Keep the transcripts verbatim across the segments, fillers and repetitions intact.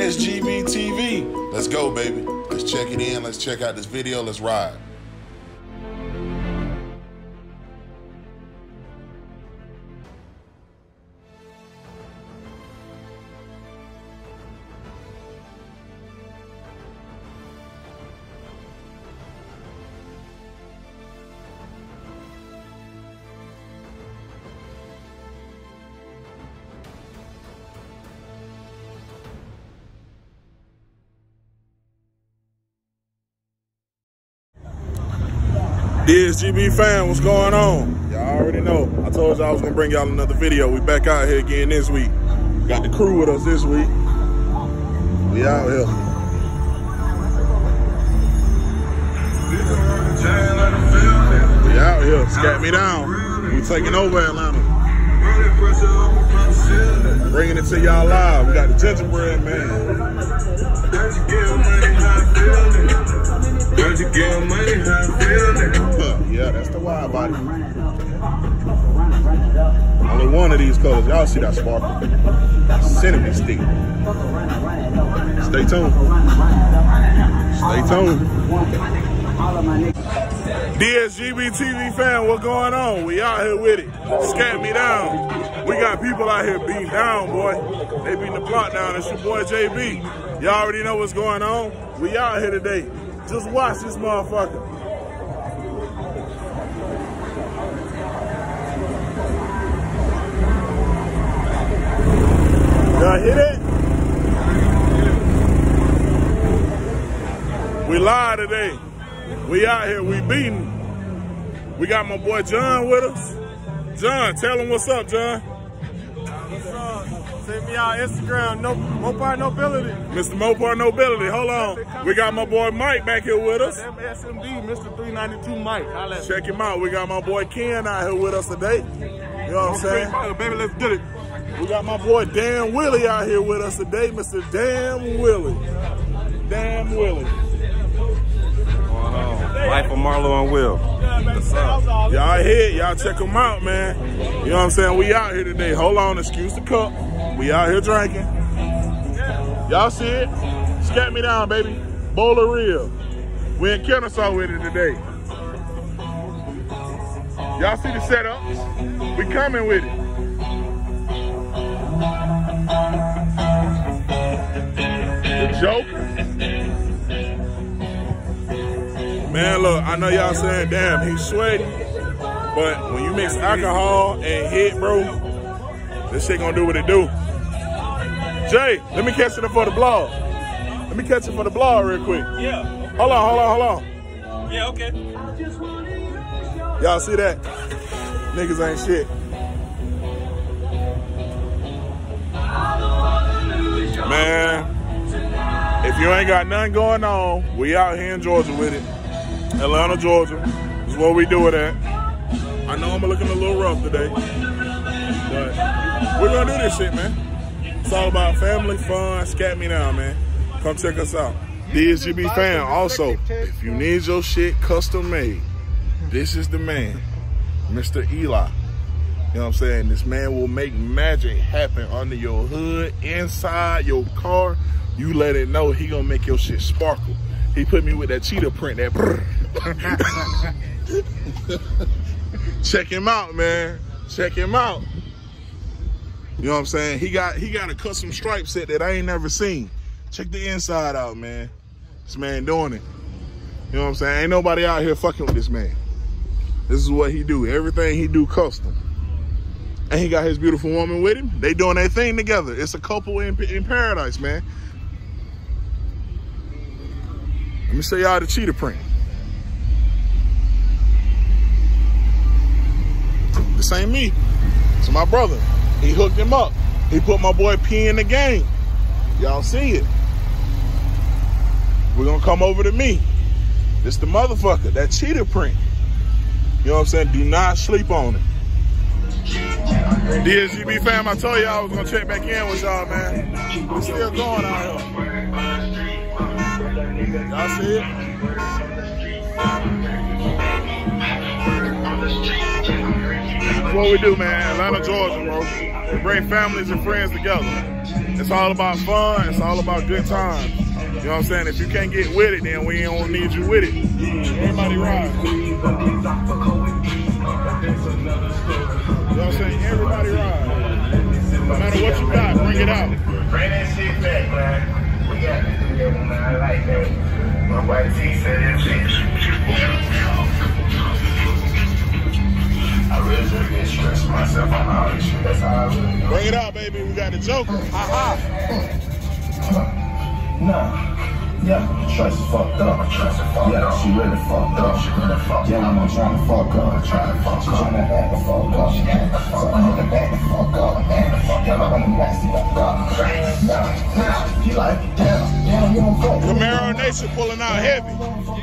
S G B T V. Let's go, baby. Let's check it in. Let's check out this video. Let's ride. D S G B fam, what's going on? Y'all already know. I told y'all I was gonna bring y'all another video. We back out here again this week. Got the crew with us this week. We out here. We out here. Scat me down. We taking over Atlanta. Bringing it to y'all live. We got the gingerbread man. Yeah, that's the wild body. Only one of these colors. Y'all see that sparkle? Cinnamon stick. Stay tuned. Stay tuned. D S G B T V fan, what's going on? We out here with it. Scat me down. We got people out here beating down, boy. They beating the block down. It's your boy J B. Y'all already know what's going on. We out here today. Just watch this motherfucker. Y'all hit it? We live today. We out here, we beating. We got my boy John with us. John, tell him what's up, John. What's up? Send me on Instagram, no Mopar Nobility. Mister Mopar Nobility, hold on. We got my boy Mike back here with us. S M D, Mister three ninety-two Mike. Check him out. We got my boy Ken out here with us today. You know what I'm saying? Baby, let's get it. We got my boy Dan Willie out here with us today, Mister Dan Willie. Dan Willie. Life of Marlo and Will. Y'all here, y'all check them out, man. You know what I'm saying? We out here today. Hold on, excuse the cup. We out here drinking. Y'all see it? Scat me down, baby. Bowl of real. We in Kennesaw with it today. Y'all see the setups? We coming with it. The Joker. Man, look, I know y'all saying, damn, he's sweaty. But when you mix alcohol and hit, bro, this shit gonna do what it do. Jay, let me catch it for the blog. Let me catch it for the blog real quick. Yeah. Hold on, hold on, hold on. Yeah, okay. Y'all see that? Niggas ain't shit. Man, if you ain't got nothing going on, we out here in Georgia with it. Atlanta, Georgia is where we do it at. I know I'm looking a little rough today, but we're gonna do this shit, man. It's all about family, fun. Scat me down, man. Come check us out. D S G B fan, also, if you need your shit custom made, this is the man, Mister Eli. You know what I'm saying? This man will make magic happen under your hood, inside your car. You let it know, he gonna make your shit sparkle. He put me with that cheetah print, that brr. Check him out, man. Check him out. You know what I'm saying? He got he got a custom stripe set that I ain't never seen. Check the inside out, man. This man doing it. You know what I'm saying? Ain't nobody out here fucking with this man. This is what he do. Everything he do custom. And he got his beautiful woman with him. They doing their thing together. It's a couple in, in paradise, man. Let me show y'all the cheetah print. This ain't me. It's my brother. He hooked him up. He put my boy P in the game. Y'all see it. We're gonna come over to me. This the motherfucker, that cheetah print. You know what I'm saying? Do not sleep on it. D S G B fam, I told y'all I was gonna check back in with y'all, man. We're still going out here. Y'all see it? That's what we do, man. Atlanta, Georgia, bro. We bring families and friends together. It's all about fun. It's all about good times. You know what I'm saying? If you can't get with it, then we don't need you with it. Everybody ride. You know what I'm saying? Everybody ride. No matter what you got, bring it out. Bring that shit back, man. We got to do that one, man. I like that. My wife, he said that shit. I really just get stressed myself on all this shit. That's how I really do. Bring it out, baby. We got the Joker. Ha ha. Nah. Yeah, Tracy fucked up. Tracy fucked yeah, up. She really fucked up. She really fucked yeah, up. I'm trying to fuck up. I'm trying to fuck she up. She trying to back the fuck up. She back the fuck up. So I need to back the fuck up. Back the fuck up. I'm gonna nasty fuck up. Nah, nah. He like, damn, damn, you don't fuck. Camaro Nation pulling out heavy.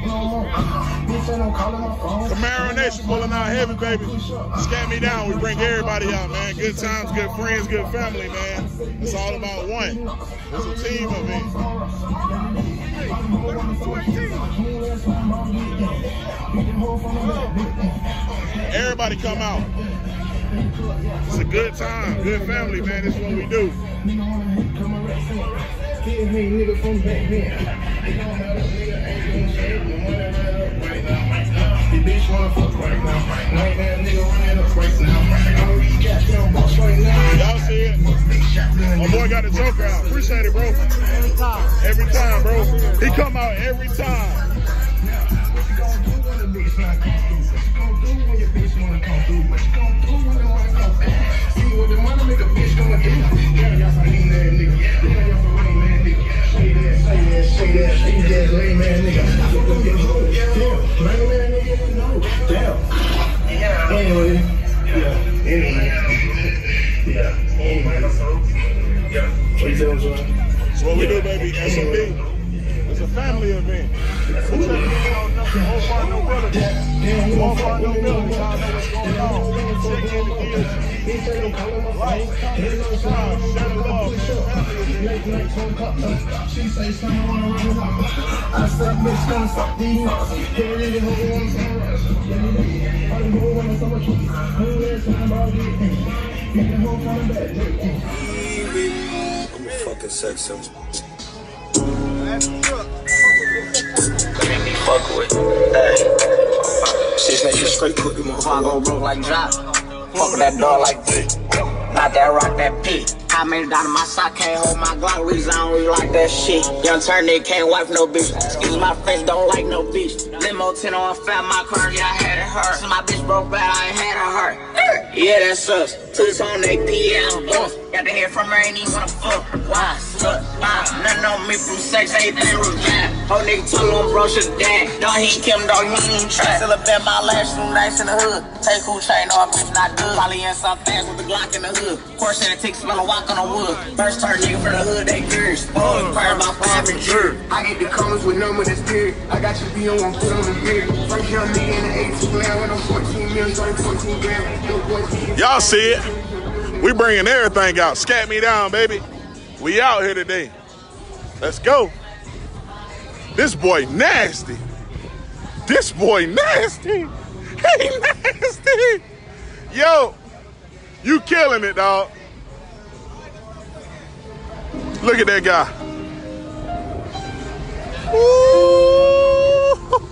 Camaro Nation pulling out heavy, baby. Scat me down. We bring everybody out, man. Good times, good friends, good family, man. It's all about one. It's a team event. Everybody come out. It's a good time, good family, man. This is what we do. Y'all see it? My boy got the Joker out. Appreciate it, bro. Every time. Every time, bro. He come out every time. Anyway, yeah, anyway, yeah, anyway, yeah. What you doing, John? That's what we do, baby. S M B. It's a family event. Check in on Whole Far No Building. Whole Far No Building. Y'all know what's going on. Check in the D S G. Like, comment, subscribe, share the love. She say something on the road. I said, bitch, gonna fuck these nuts. Here it is, who wants some rush? I didn't go on so much. Who last time about it? You can hold on back. I'm a fucking sex symbol. Fuck with, hey. Six nation straight cookie, motherfucker. I go broke like drop. Fuck with that dog like this. Not that rock, that pit. I made it down to my sock, can't hold my Glock. Reason I don't really like that shit. Young turn nigga can't wipe no bitch. Excuse my French, don't like no bitch. Limo ten on fat, my car, yeah, I had it hurt. So my bitch broke bad, I ain't had it hurt. Yeah, that's us. Two on A P M. Got to hear from her, ain't even wanna fuck. Why? Slut. Nothing on me from sex, anything was bad. Whole nigga told him bro should dad. Dog, he ain't Kim, dog, he ain't try. Still up in my lash, too nice in the hood. Take who chain off, bitch, not good. Probably in some fast with the Glock in the hood. Course, and it takes smell a walk on the wood. First turn nigga for the hood, they curious. Oh, inquire about five and jury. I get the comments with number that's period. I got your B on one foot on the beard. First young nigga in the eighteen grand when I'm fourteen million, fourteen grand. Y'all see it? We bringing everything out. Scat me down, baby. We out here today. Let's go. This boy nasty. This boy nasty. Hey, nasty. Yo, you killing it, dog. Look at that guy. Ooh.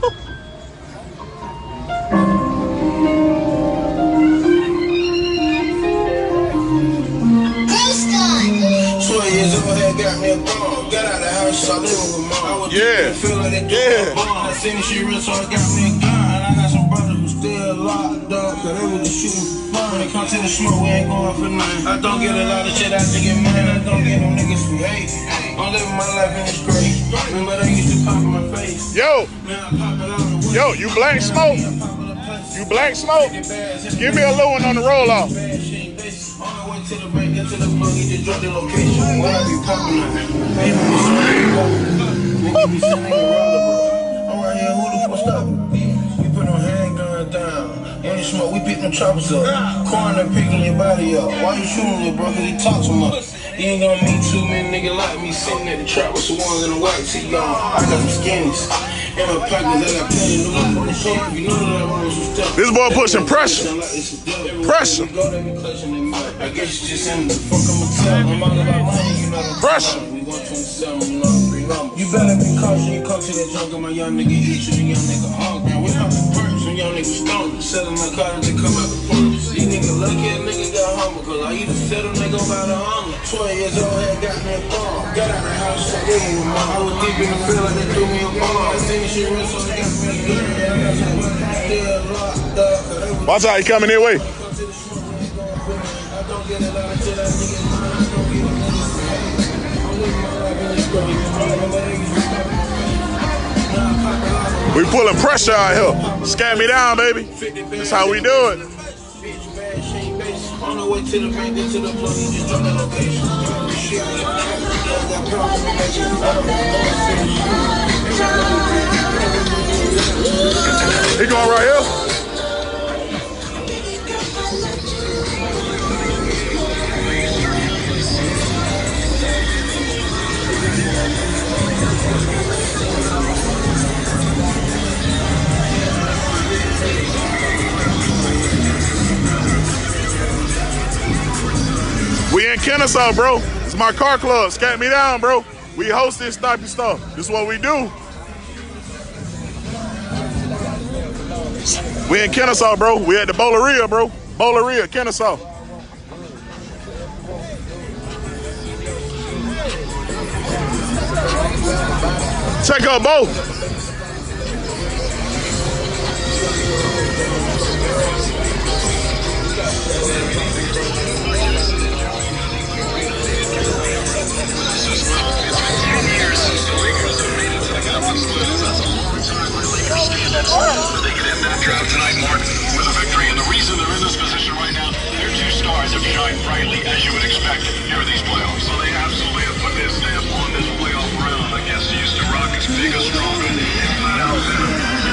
Got me a ball, got out of the house, so I live with mom. Yeah, yeah. I seen she real, so I got me a gun. I got some brothers who still locked up, cause they was just shooting fun. When it comes to the smoke, we ain't going for nothing. I don't get a lot of shit, I just get money. I don't get no niggas who hate. I'm living my life in the street. Remember they used to pop in my face. Yo, yo, you black smoke? You black smoke? Give me a little one on the roll off. To the bank, get to the plug, he just dropped the location. Why I be popping up? Baby, we sending I'm right here, who the fuck stop? We put no handgun down. Any smoke, we pick them choppers up. Coroner picking your body up. Why you shooting it, bro? Cause he talk too much. You ain't gonna meet too many niggas like me sitting at the trap with some ones in the white tee on. I got some skinnies. This boy pushing pressure. Pressure. Pressure. You better be cautious, you come to that junk of my young nigga eat you, young nigga hungry. We pop the perks, some young niggas stoned. Selling my car they come out the purse. These niggas lucky a nigga got humble, cause I used to settle nigga by the hunger. twelve years old, had got me a bomb. Got out the house, so they ain't with mom. I was deep in the field, like they threw me a bomb. I seen shit real, so they got me a gun. Still locked up. Watch out, he coming their way. I don't get a lot until that nigga mine. I don't get a nigga. We pulling pressure out here. Scat me down, baby. That's how we do it. On the way to the bank, to the plug, you just drop the location. He going right here. We in Kennesaw, bro. It's my car club. Scat me down, bro. We host this type of stuff. This is what we do. We in Kennesaw, bro. We at the Bowleria, bro. Bowleria, Kennesaw. Check out both. They get in that draft tonight, Mark, with a victory. And the reason they're in this position right now, their two stars have shined brightly, as you would expect here in these playoffs. So they absolutely have put their stamp on this playoff round against the Houston Rockets. Bigger, stronger, and flat out better.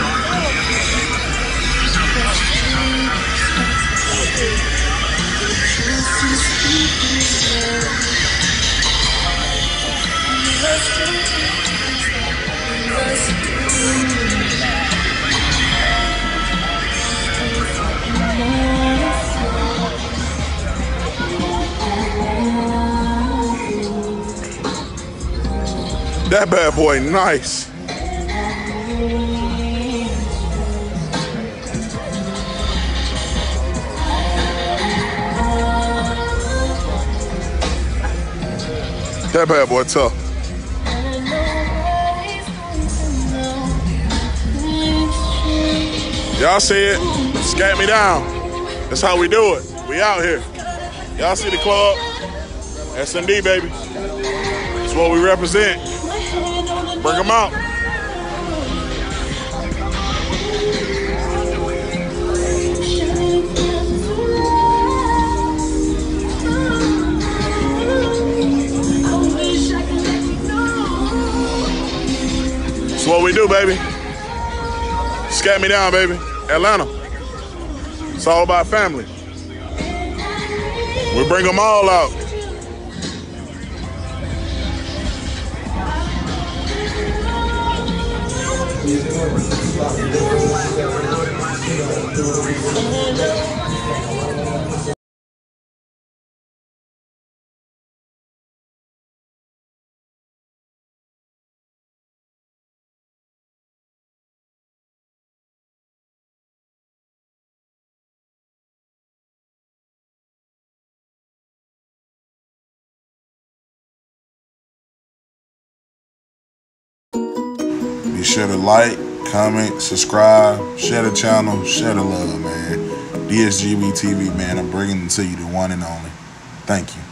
That bad boy, nice. That bad boy tough. Y'all see it? Scat me down. That's how we do it. We out here. Y'all see the club? S M D, baby. That's what we represent. Bring them out. That's what we do, baby. Scat me down, baby. Atlanta. It's all about family. We bring them all out. Be sure to like, comment, subscribe, share the channel, share the love, man. D S G B T V, man, I'm bringing it to you, the one and only. Thank you.